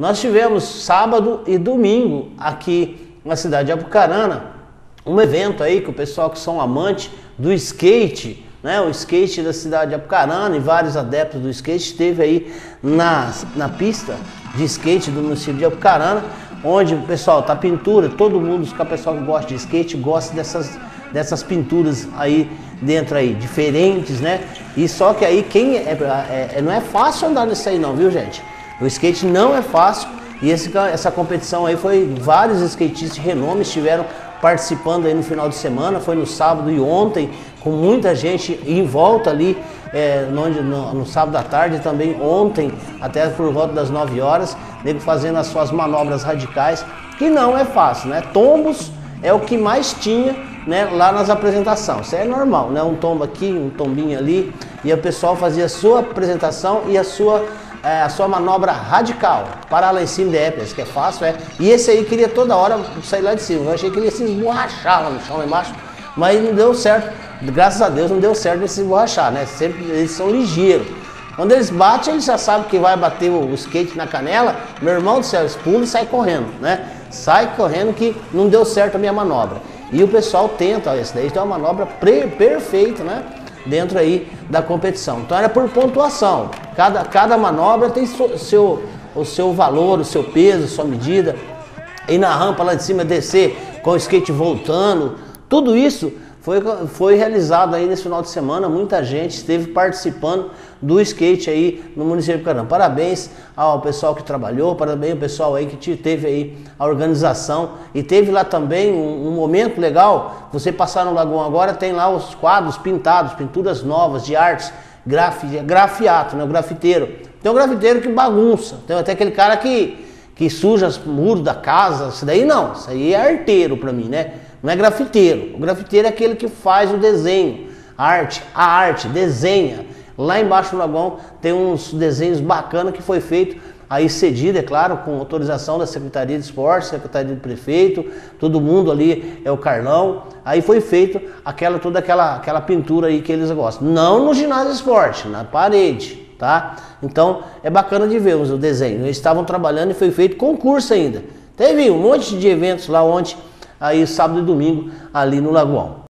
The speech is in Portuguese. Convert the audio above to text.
nós tivemos sábado e domingo aqui na cidade de Apucarana, um evento aí que o pessoal que são amantes do skate, né, o skate da cidade de Apucarana e vários adeptos do skate esteve aí na pista de skate do município de Apucarana, onde o pessoal tá pintura, todo mundo, o pessoal que gosta de skate gosta dessas pinturas aí dentro aí, diferentes, né? E só que aí não é fácil andar nisso aí não, viu, gente? O skate não é fácil e essa competição aí foi vários skatistas de renome estiveram participando aí no final de semana, foi no sábado e ontem, com muita gente em volta ali, no sábado à tarde também, ontem, até por volta das 9 horas, nego fazendo as suas manobras radicais, que não é fácil, né? Tombos é o que mais tinha, né, lá nas apresentações, isso é normal, né? Um tombo aqui, um tombinho ali, e o pessoal fazia a sua apresentação e a sua manobra radical, parar lá em cima de épicas, que é fácil, e esse aí queria toda hora sair lá de cima, eu achei que ele ia se esborrachar lá no chão, lá embaixo, mas não deu certo, graças a Deus não deu certo de se esborrachar, né, sempre eles são ligeiros, quando eles batem, eles já sabem que vai bater o skate na canela, meu irmão do céu, eles pulam e sai correndo, né, sai correndo que não deu certo a minha manobra, e o pessoal tenta, esse daí tem uma manobra perfeita, né, dentro aí da competição. Então era por pontuação. Cada manobra tem o seu valor, o seu peso, sua medida. E na rampa lá de cima descer com o skate voltando. Tudo isso foi realizado aí nesse final de semana. Muita gente esteve participando do skate aí no município de Apucarana. Parabéns ao pessoal que trabalhou, parabéns ao pessoal aí que teve aí a organização. E teve lá também um momento legal, você passar no Lagoão agora, tem lá os quadros pintados, pinturas novas de artes, grafiato, né, o grafiteiro. Tem um grafiteiro que bagunça, tem até aquele cara que suja os muros da casa, isso daí não, isso aí é arteiro pra mim, né? Não é grafiteiro, o grafiteiro é aquele que faz o desenho, a arte, desenha. Lá embaixo no Lagoão tem uns desenhos bacanas que foi feito aí cedido, é claro, com autorização da Secretaria de Esporte, Secretaria do Prefeito, todo mundo ali é o Carlão. Aí foi feito toda aquela pintura aí que eles gostam. Não no ginásio de esporte, na parede, tá? Então é bacana de ver o desenho. Eles estavam trabalhando e foi feito concurso ainda. Teve um monte de eventos lá ontem, aí sábado e domingo ali no Lagoão.